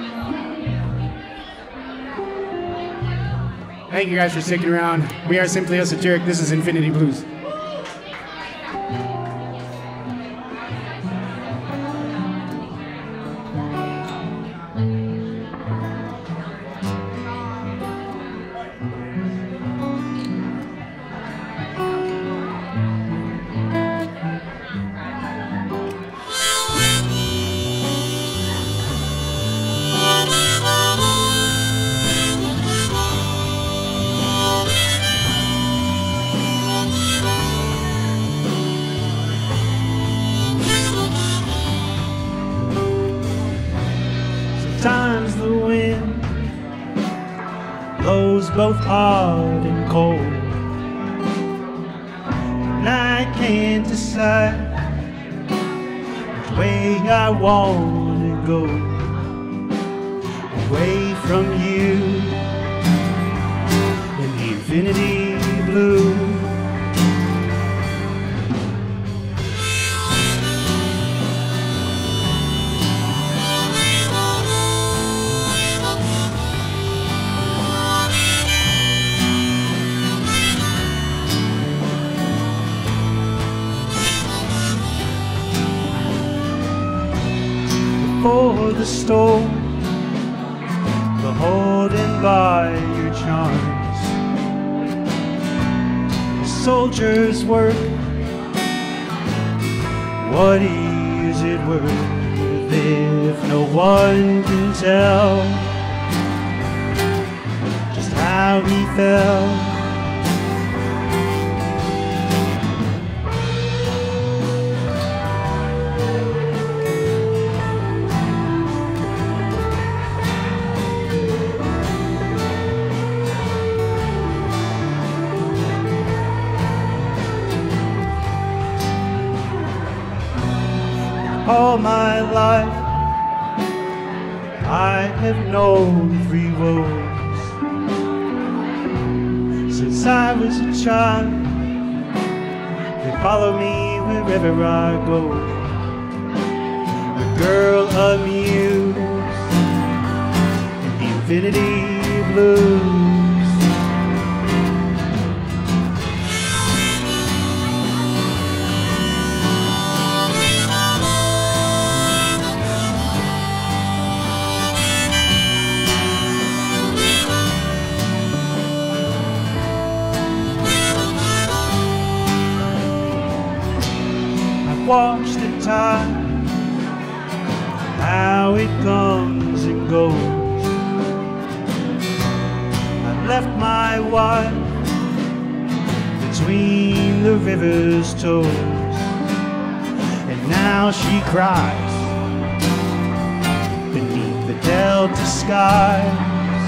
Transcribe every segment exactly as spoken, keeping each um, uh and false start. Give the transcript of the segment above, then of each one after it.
Thank you guys for sticking around. We are Simply Esoteric. This is Infinity Blues. Sometimes the wind blows both hard and cold, and I can't decide which way I want to go. Away from you in the infinity blue. For the storm, beholden by your charms, the soldier's work, what is it worth if no one can tell just how he felt? All my life I have known three woes. Since I was a child, they follow me wherever I go. A girl amused in the infinity blues. Watch the time, how it comes and goes. I left my wife between the river's toes, and now she cries beneath the delta skies.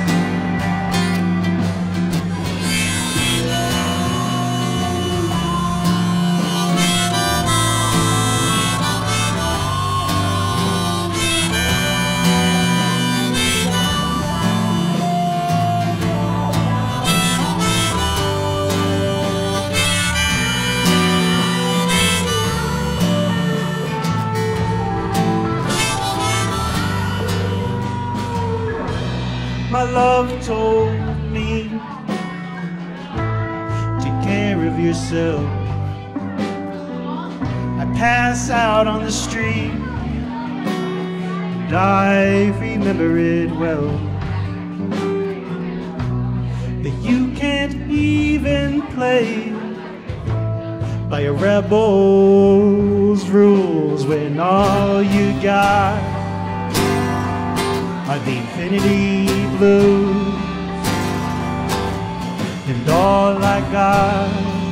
My love told me, take care of yourself. I pass out on the street, and I remember it well. But you can't even play by a rebel's rules when all you got are the infinity blues, and all I got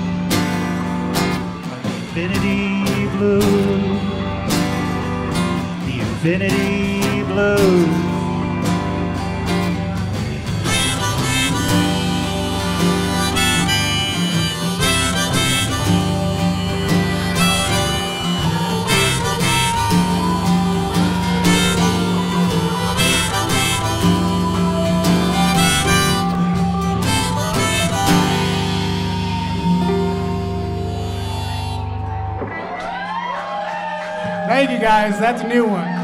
are the infinity blues, the infinity blues. Thank you guys, that's a new one.